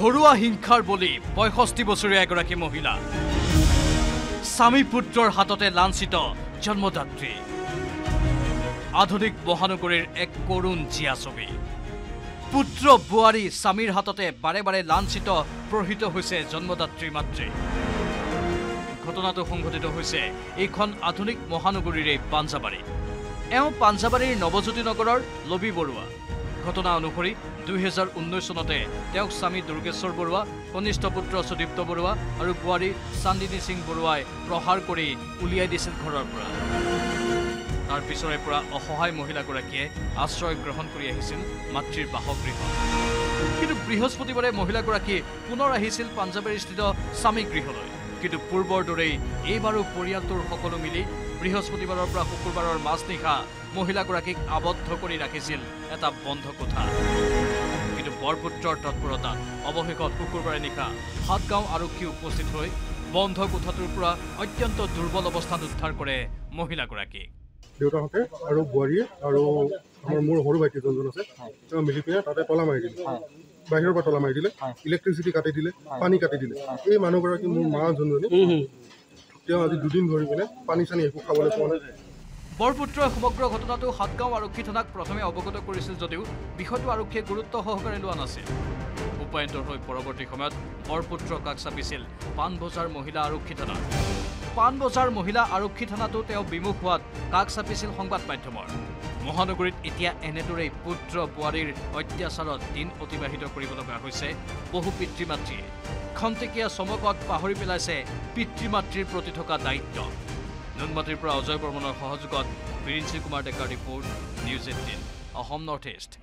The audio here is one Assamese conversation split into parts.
ঘৰুৱা হিংসাৰ বলি ৬৫ বছৰীয়া এগৰাকী মহিলা স্বামী পুত্ৰৰ হাততে লাঞ্ছিত জন্মদাত্ৰী আধুনিক মহানগৰীৰ এক কৰুণ জিয়া ছবি পুত্ৰ বুৱাৰী স্বামীৰ হাততে বাৰে বাৰে লাঞ্ছিত প্ৰহিত হৈছে জন্মদাত্ৰী মাতৃ ঘটনাটো সংঘটিত হৈছে এইখন আধুনিক মহানগৰীৰে পাঞ্জাবাৰী পাঞ্জাবাৰীৰ নৱজ্যোতি নগৰৰ লবি বৰুৱা ঘটনা অনুসৰি 2019 চনতে তেওঁক স্বামী দুৰ্গেশ্বৰ বৰুৱা কনিষ্ঠ পুত্ৰ সুদীপ্ত বৰুৱা আৰু বুৱাৰী চান্দিনী সিং বৰুৱাই প্ৰহাৰ কৰি উলিয়াই দিছিল ঘৰৰ পৰা তাৰ পিছৰে পৰা অসহায় মহিলাগৰাকীয়ে আশ্ৰয় গ্ৰহণ কৰি আহিছিল মাতৃৰ বাসগৃহ কিন্তু বৃহস্পতিবাৰে মহিলাগৰাকী পুনৰ আহিছিল পাঞ্জাবাৰীস্থিত স্বামী গৃহলৈ কিন্তু পূৰ্বৰ দৰেই এইবাৰো পৰিয়ালটোৰ সকলো মিলি বৃহস্পতিবাৰৰ পৰা শুকুৰবাৰৰ মাজনিশা মহিলাগৰাকীক আবদ্ধ কৰি ৰাখিছিল এটা বন্ধ কোঠা কিন্তু বৰপুত্ৰৰ তৎপৰতাত অৱশেষত শুকুৰবাৰে নিশা হাতগাঁও আৰক্ষী উপস্থিত হৈ বন্ধ কোঠাটোৰ পৰা অত্যন্ত দুৰ্বল অৱস্থাত উদ্ধাৰ কৰে মহিলাগৰাকীক দেউতাহঁতে আৰু বোৱাৰীয়ে আৰু আমাৰ মোৰ সৰু ভাইটি যোনজন আছে তেওঁ মিলি পিনে তাতে তলা মাৰি দিলে বাহিৰৰ পৰা তলা মাৰি দিলে ইলেক্ট্ৰিচিটি কাটি দিলে পানী কাটি দিলে এই মানুহগৰাকী মোৰ মা যোনজনী তেওঁ আজি দুদিন ধৰি পিনে পানী চানী একো খাবলৈ পোৱা নাই বৰপুত্ৰই সমগ্ৰ ঘটনাটো হাতগাঁও আৰক্ষী থানাক প্ৰথমে অৱগত কৰিছিল যদিও বিষয়টো আৰক্ষীয়ে গুৰুত্ব সহকাৰে লোৱা নাছিল উপায়ন্তৰ হৈ পৰৱৰ্তী সময়ত বৰপুত্ৰ কাষ চাপিছিল পাণবজাৰ মহিলা আৰক্ষী থানা পাণবজাৰ মহিলা আৰক্ষী থানাতো তেওঁ বিমুখ হোৱাত কাষ চাপিছিল সংবাদ মাধ্যমৰ মহানগৰীত এতিয়া এনেদৰেই পুত্ৰ বুৱাৰীৰ অত্যাচাৰত দিন অতিবাহিত কৰিবলগা হৈছে বহু পিতৃ মাতৃয়ে খন্তেকীয়া চমকত পাহৰি পেলাইছে পিতৃ মাতৃৰ প্ৰতি থকা দায়িত্ব নুনমাটিৰ পৰা অজয় বৰ্মনৰ সহযোগত বিৰিঞ্চি কুমাৰ ডেকাৰ report news 18 Assam North East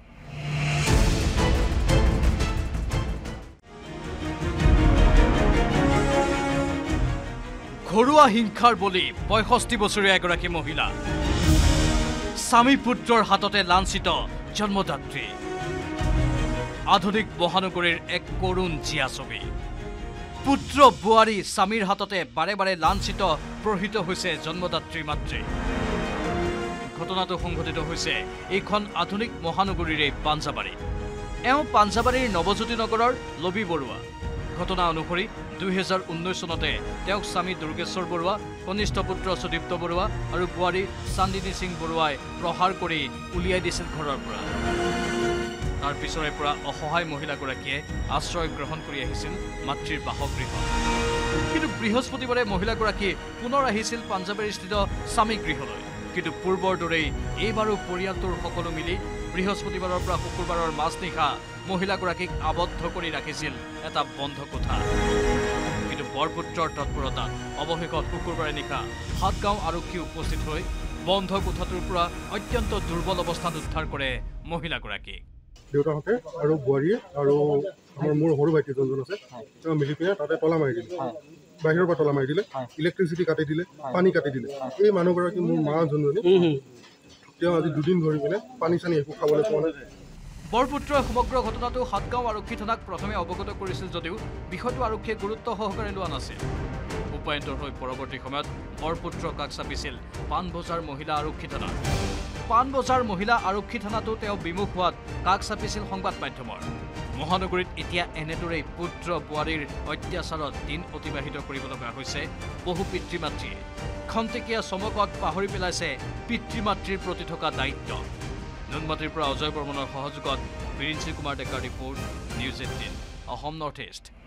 ঘৰুৱা হিংসাৰ বলি ৬৫ বছৰীয়া এগৰাকী মহিলা স্বামী পুত্ৰৰ হাততে লাঞ্ছিত জন্মদাত্ৰী আধুনিক মহানগৰীৰ এক কৰুণ জিয়া ছবি পুত্ৰ বুৱাৰী স্বামীৰ হাততে বাৰে বাৰে লাঞ্ছিত প্ৰহিত হৈছে জন্মদাত্ৰী মাতৃ ঘটনাটো সংঘটিত হৈছে এইখন আধুনিক মহানগৰীৰে পাঞ্জাবাৰী পাঞ্জাবাৰীৰ নৱজ্যোতি নগৰৰ লবি বৰুৱা ঘটনা অনুসৰি 2019 চনতে তেওঁক স্বামী দুৰ্গেশ্বৰ বৰুৱা কনিষ্ঠ পুত্ৰ সুদীপ্ত বৰুৱা আৰু বুৱাৰী চান্দিনী সিং বৰুৱাই প্ৰহাৰ কৰি উলিয়াই দিছিল ঘৰৰ পৰা তাৰ পিছৰে পৰা অসহায় মহিলাগৰাকীয়ে আশ্ৰয় গ্ৰহণ কৰি আহিছিল মাতৃৰ বাসগৃহ কিন্তু বৃহস্পতিবাৰে মহিলাগৰাকী পুনৰ আহিছিল পাঞ্জাবাৰীস্থিত স্বামী গৃহলৈ কিন্তু পূৰ্বৰ দৰেই এইবাৰো পৰিয়ালটোৰ সকলো মিলি বৃহস্পতিবাৰৰ পৰা শুকুৰবাৰৰ মাজনিশা মহিলাগৰাকীক আবদ্ধ কৰি ৰাখিছিল এটা বন্ধ কোঠা কিন্তু বৰপুত্ৰৰ তৎপৰতাত অৱশেষত শুকুৰবাৰে নিশা হাতগাঁও আৰক্ষী উপস্থিত হৈ বন্ধ কোঠাটোৰ পৰা অত্যন্ত দুৰ্বল অৱস্থাত উদ্ধাৰ কৰে মহিলাগৰাকীক দেউতাহঁতে আৰু বোৱাৰীয়ে আৰু আমাৰ মোৰ সৰু ভাইটি যোনজন আছে তেওঁ মিলি পিনে তাতে তলা মাৰি দিলে বাহিৰৰ পৰা তলা মাৰি দিলে ইলেক্ট্ৰিচিটি কাটি দিলে পানী কাটি দিলে এই মানুহগৰাকী মোৰ মা যোনজনী তেওঁ আজি দুদিন ধৰি পিনে পানী চানী একো খাবলৈ পোৱা নাই বৰপুত্ৰই সমগ্ৰ ঘটনাটো হাতগাঁও আৰক্ষী থানাক প্ৰথমে অৱগত কৰিছিল যদিও বিষয়টো আৰক্ষীয়ে গুৰুত্ব সহকাৰে লোৱা নাছিল উপায়ন্তৰ হৈ পৰৱৰ্তী সময়ত বৰপুত্ৰ কাষ চাপিছিল পাণবজাৰ মহিলা আৰক্ষী থানা পাণবজাৰ মহিলা আৰক্ষী থানাতো তেওঁ বিমুখ হোৱাত কাষ চাপিছিল সংবাদ মাধ্যমৰ মহানগৰীত এতিয়া এনেদৰেই পুত্ৰ বুৱাৰীৰ অত্যাচাৰত দিন অতিবাহিত কৰিবলগা হৈছে বহু পিতৃ মাতৃয়ে খন্তেকীয়া চমকত পাহৰি পেলাইছে পিতৃ মাতৃৰ প্ৰতি থকা দায়িত্ব নুনমাটিৰ পৰা অজয় বৰ্মনৰ সহযোগত বিৰিঞ্চি কুমাৰ ডেকাৰ report news 18 Assam North east